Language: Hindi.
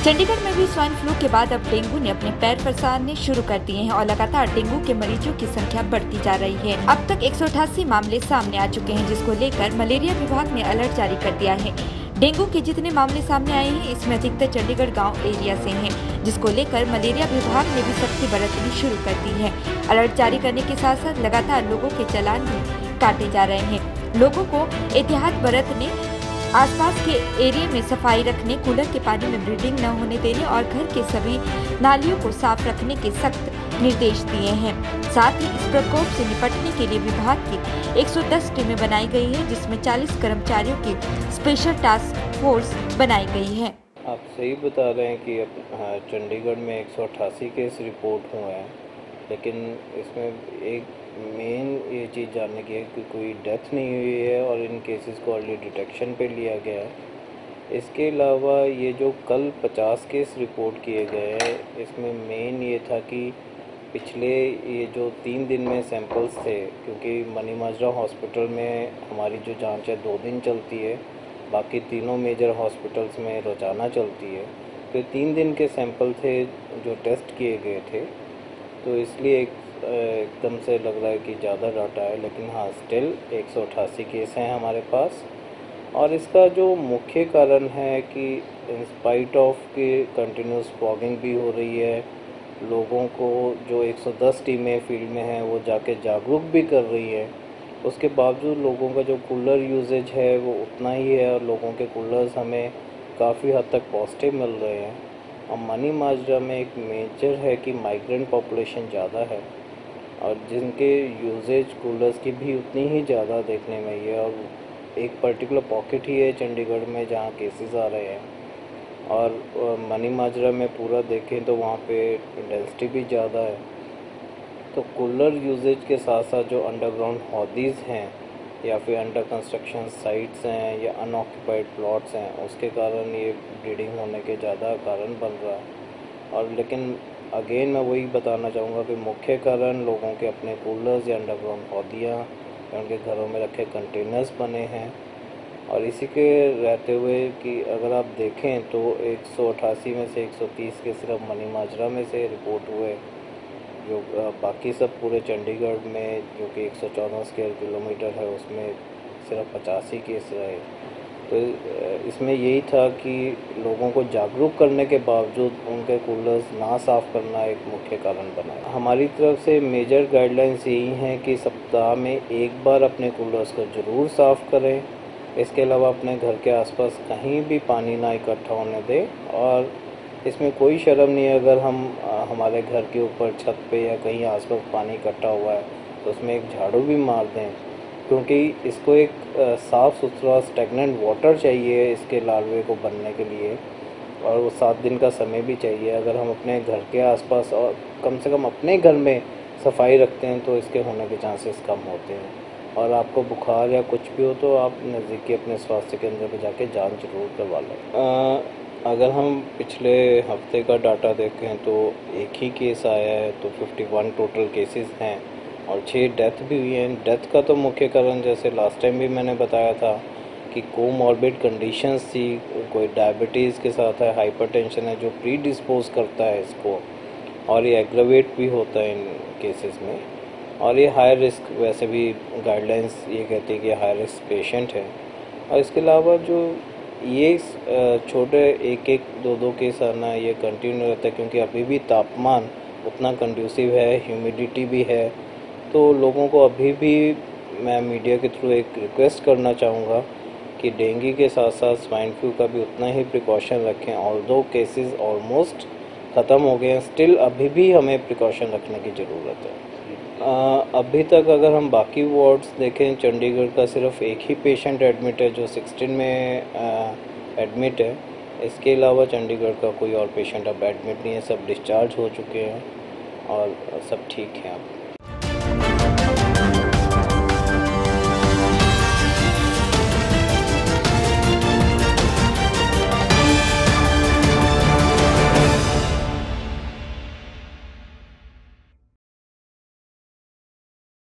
चंडीगढ़ में भी स्वाइन फ्लू के बाद अब डेंगू ने अपने पैर पसारने शुरू कर दिए हैं और लगातार डेंगू के मरीजों की संख्या बढ़ती जा रही है। अब तक 188 मामले सामने आ चुके हैं, जिसको लेकर मलेरिया विभाग ने अलर्ट जारी कर दिया है। डेंगू के जितने मामले सामने आए हैं, इसमें अधिकतर चंडीगढ़ गांव एरिया से हैं, जिसको लेकर मलेरिया विभाग ने भी सख्ती बरतनी शुरू कर दी है। अलर्ट जारी करने के साथ साथ लगातार लोगों के चालान भी काटे जा रहे हैं। लोगों को एहतियात बरतने, आसपास के एरिया में सफाई रखने, कूलर के पानी में ब्रीडिंग न होने देने और घर के सभी नालियों को साफ रखने के सख्त निर्देश दिए हैं। साथ ही इस प्रकोप से निपटने के लिए विभाग की 110 टीमें बनाई गई है, जिसमें 40 कर्मचारियों की स्पेशल टास्क फोर्स बनाई गई है। आप सही बता रहे हैं कि अब चंडीगढ़ में 188 केस रिपोर्ट हुए हैं, लेकिन इसमें एक मेन ये चीज़ जानने की है कि कोई डेथ नहीं हुई है और इन केसेस को अर्ली डिटेक्शन पे लिया गया है। इसके अलावा ये जो कल 50 केस रिपोर्ट किए गए हैं, इसमें मेन ये था कि पिछले ये जो 3 दिन में सैंपल्स थे, क्योंकि मनी माजरा हॉस्पिटल में हमारी जो जांच है 2 दिन चलती है, बाकी तीनों मेजर हॉस्पिटल्स में रोज़ाना चलती है, तो 3 दिन के सैंपल थे जो टेस्ट किए गए थे, तो इसलिए एकदम से लग रहा है कि ज़्यादा डाटा है। लेकिन हाँ, स्टिल 188 केस हैं हमारे पास। और इसका जो मुख्य कारण है कि इन स्पाइट ऑफ कि कंटिन्यूस फॉगिंग भी हो रही है, लोगों को जो 110 टीमें फील्ड में हैं वो जाके जागरूक भी कर रही है, उसके बावजूद लोगों का जो कूलर यूजेज है वो उतना ही है और लोगों के कूलर्स हमें काफ़ी हद तक पॉजिटिव मिल रहे हैं। और मनी माजरा में एक मेजर है कि माइग्रेंट पॉपुलेशन ज़्यादा है और जिनके यूजेज कूलर्स की भी उतनी ही ज़्यादा देखने में ही है। और एक पर्टिकुलर पॉकेट ही है चंडीगढ़ में जहाँ केसेस आ रहे हैं, और मनी माजरा में पूरा देखें तो वहाँ पे डेंसिटी भी ज़्यादा है। तो कूलर यूजेज के साथ साथ जो अंडरग्राउंड हॉदीज़ हैं या फिर अंडर कंस्ट्रक्शन साइट्स हैं या अनऑक्यूपाइड प्लॉट्स हैं, उसके कारण ये ब्रीडिंग होने के ज़्यादा कारण बन रहा है। और लेकिन अगेन मैं वही बताना चाहूँगा कि मुख्य कारण लोगों के अपने कूलर्स या अंडरग्राउंड हौदियाँ या उनके घरों में रखे कंटेनर्स बने हैं। और इसी के रहते हुए कि अगर आप देखें तो 188 में से 130 के सिर्फ मनी माजरा में से रिपोर्ट हुए, जो बाकी सब पूरे चंडीगढ़ में जो कि 114 स्क्वायर किलोमीटर है उसमें सिर्फ 85 केस रहे। तो इसमें यही था कि लोगों को जागरूक करने के बावजूद उनके कूलर्स ना साफ़ करना एक मुख्य कारण बना। हमारी तरफ से मेजर गाइडलाइंस यही हैं कि सप्ताह में एक बार अपने कूलर्स को ज़रूर साफ़ करें। इसके अलावा अपने घर के आसपास कहीं भी पानी ना इकट्ठा होने दें, और इसमें कोई शर्म नहीं है अगर हम हमारे घर के ऊपर छत पे या कहीं आसपास पानी इकट्ठा हुआ है तो उसमें एक झाड़ू भी मार दें, क्योंकि इसको एक साफ़ सुथरा स्टेगनेंट वाटर चाहिए इसके लार्वे को बनने के लिए, और वो 7 दिन का समय भी चाहिए। अगर हम अपने घर के आसपास और कम से कम अपने घर में सफाई रखते हैं तो इसके होने के चांसेस कम होते हैं। और आपको बुखार या कुछ भी हो तो आप नज़दीकी अपने स्वास्थ्य केंद्र पर जाके जांच जरूर करवा लें। अगर हम पिछले हफ्ते का डाटा देखें तो एक ही केस आया है, तो 51 टोटल केसेस हैं और 6 डेथ भी हुई हैं। डेथ का तो मुख्य कारण जैसे लास्ट टाइम भी मैंने बताया था कि कोमॉर्बिड कंडीशंस थी, कोई डायबिटीज़ के साथ है, हाइपरटेंशन है जो प्री डिस्पोज करता है इसको, और ये एग्रावेट भी होता है इन केसेस में। और ये हाई रिस्क, वैसे भी गाइडलाइंस ये कहती है कि हाई रिस्क पेशेंट है। और इसके अलावा जो ये छोटे 1-1, 2-2 केस आना ये कंटिन्यू रहता है, क्योंकि अभी भी तापमान उतना कंड्यूसिव है, ह्यूमिडिटी भी है। तो लोगों को अभी भी मैं मीडिया के थ्रू एक रिक्वेस्ट करना चाहूँगा कि डेंगू के साथ साथ स्वाइन फ्लू का भी उतना ही प्रिकॉशन रखें। ऑल्दो केसेस ऑलमोस्ट ख़त्म हो गए हैं, स्टिल अभी भी हमें प्रिकॉशन रखने की ज़रूरत है। अभी तक अगर हम बाकी वार्ड्स देखें, चंडीगढ़ का सिर्फ एक ही पेशेंट एडमिट है जो 16 में एडमिट है। इसके अलावा चंडीगढ़ का कोई और पेशेंट अब एडमिट नहीं है, सब डिस्चार्ज हो चुके हैं और सब ठीक हैं अब।